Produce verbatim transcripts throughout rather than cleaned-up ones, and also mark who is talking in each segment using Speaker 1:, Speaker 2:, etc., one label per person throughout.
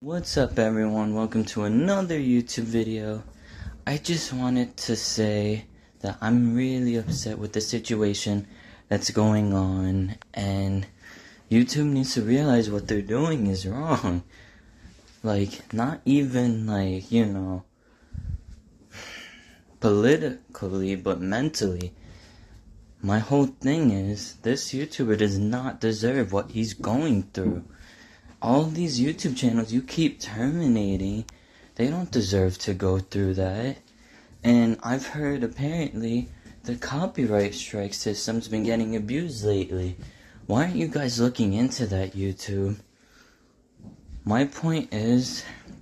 Speaker 1: What's up everyone, welcome to another YouTube video. I just wanted to say that I'm really upset with the situation that's going on, and YouTube needs to realize what they're doing is wrong. Like, not even like, you know, politically, but mentally. My whole thing is, this YouTuber does not deserve what he's going through. All these YouTube channels you keep terminating, they don't deserve to go through that. And I've heard apparently the copyright strike system's been getting abused lately. Why aren't you guys looking into that, YouTube? My point is,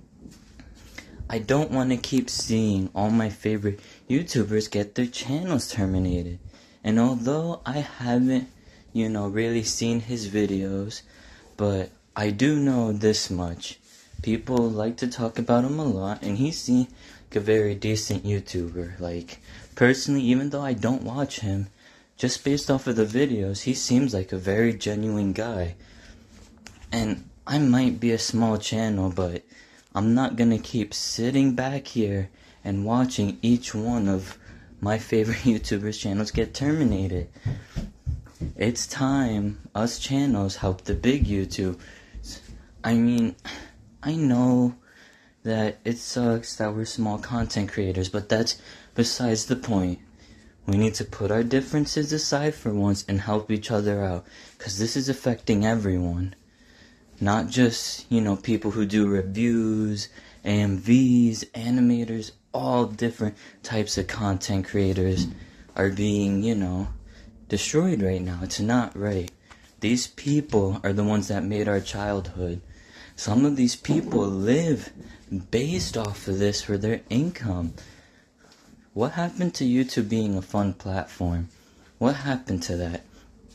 Speaker 1: I don't want to keep seeing all my favorite YouTubers get their channels terminated. And although I haven't, you know, really seen his videos, but I do know this much. People like to talk about him a lot, and he seems like a very decent YouTuber. Like, personally, even though I don't watch him, just based off of the videos, he seems like a very genuine guy. And I might be a small channel, but I'm not gonna keep sitting back here and watching each one of my favorite YouTubers' channels get terminated. It's time us channels help the big YouTube. I mean, I know that it sucks that we're small content creators, but that's besides the point. We need to put our differences aside for once and help each other out, because this is affecting everyone. Not just, you know, people who do reviews, A M Vs, animators, all different types of content creators are being, you know, destroyed right now. It's not right. These people are the ones that made our childhood. Some of these people live based off of this for their income. What happened to YouTube being a fun platform? What happened to that?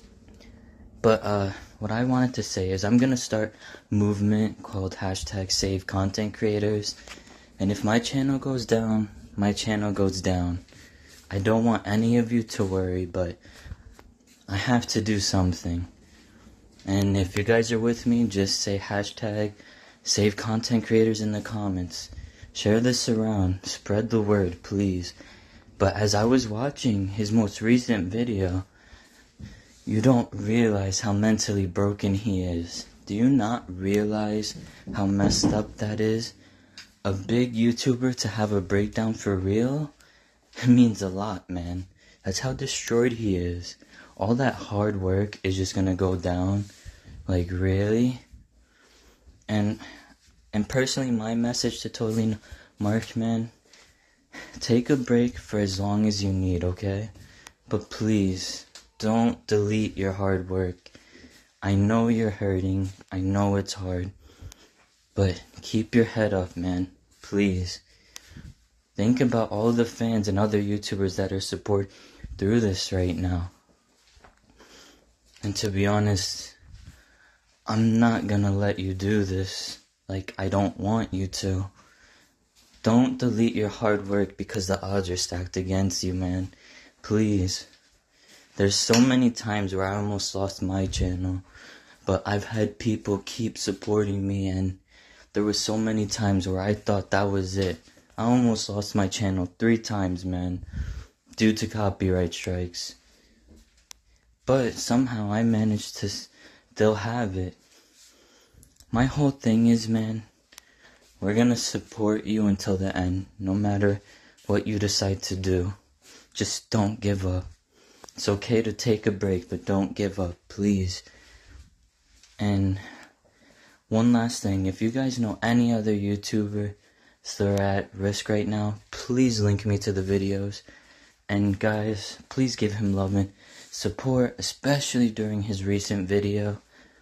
Speaker 1: But uh, what I wanted to say is I'm going to start a movement called hashtag Save Content Creators. And if my channel goes down, my channel goes down. I don't want any of you to worry, but I have to do something. And if you guys are with me, just say hashtag Save Content Creators in the comments. Share this around. Spread the word, please. But as I was watching his most recent video, you don't realize how mentally broken he is. Do you not realize how messed up that is? A big YouTuber to have a breakdown for real? It means a lot, man. That's how destroyed he is. All that hard work is just gonna go down. Like, really? And and personally, my message to Totally Mark, man, take a break for as long as you need, okay? But please, don't delete your hard work. I know you're hurting. I know it's hard. But keep your head up, man. Please. Think about all the fans and other YouTubers that are supporting through this right now. And to be honest, I'm not gonna let you do this. Like, I don't want you to. Don't delete your hard work because the odds are stacked against you, man. Please. There's so many times where I almost lost my channel, but I've had people keep supporting me, and there were so many times where I thought that was it. I almost lost my channel three times, man, due to copyright strikes. But somehow I managed to still have it. My whole thing is, man, we're gonna support you until the end, no matter what you decide to do. Just don't give up. It's okay to take a break, but don't give up, please. And one last thing, if you guys know any other YouTuber that are at risk right now, please link me to the videos. And guys, please give him love and support, especially during his recent video.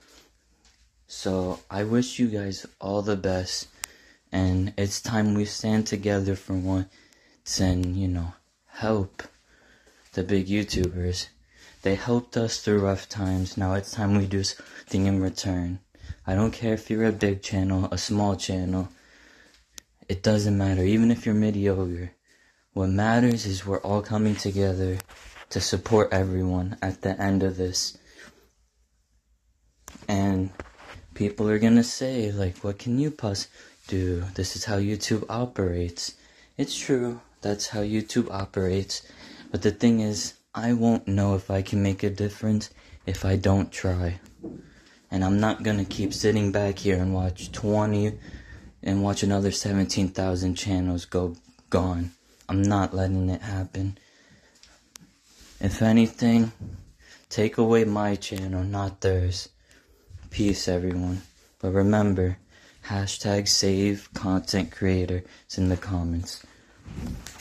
Speaker 1: So I wish you guys all the best, and it's time we stand together for once and, you know, help the big YouTubers. They helped us through rough times. Now it's time we do something in return. I don't care if you're a big channel, a small channel. It doesn't matter, even if you're mediocre. What matters is we're all coming together to support everyone at the end of this. And people are gonna say, like, what can you possibly do? This is how YouTube operates. It's true, that's how YouTube operates. But the thing is, I won't know if I can make a difference if I don't try. And I'm not gonna keep sitting back here and watch twenty and watch another seventeen thousand channels go gone. I'm not letting it happen. If anything, take away my channel, not theirs. Peace, everyone. But remember, hashtag save content creator is in the comments.